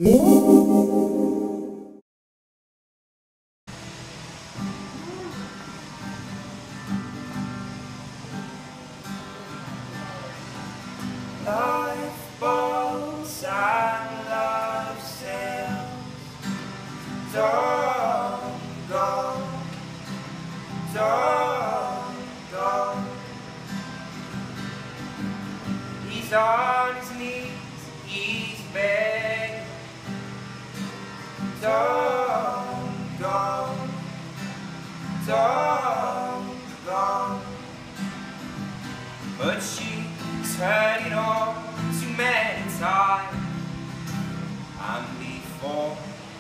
Lifeboats and love sails, don't go, don't go. He's on his knees, he's begging, don't go, don't go. But she's heard it all too many times, and before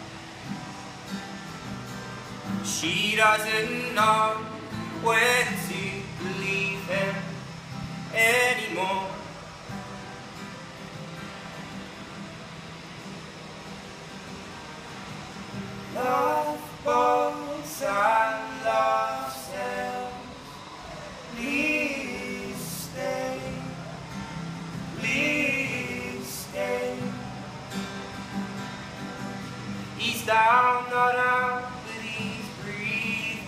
she doesn't know whether to believe him anymore. Lifeboats and love sails, please stay, please stay. He's down, not out, but he's breathing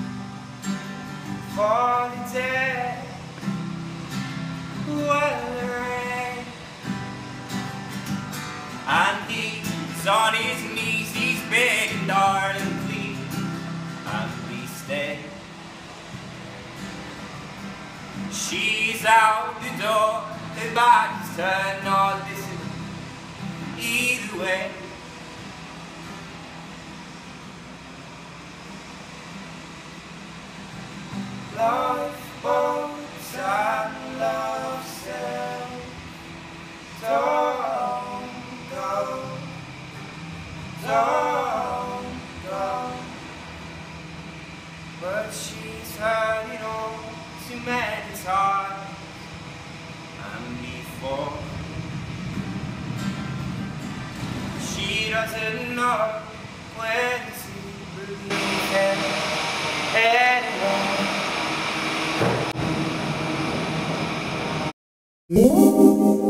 for the dead, well rain. And he's on his knees, he's begging, darling, please, and please stay. She's out the door, her back's turned, not listen, either way. Lifeboats and love sails, don't go, don't go. But she's heard it all too many times, and before she doesn't know when to believe it anymore.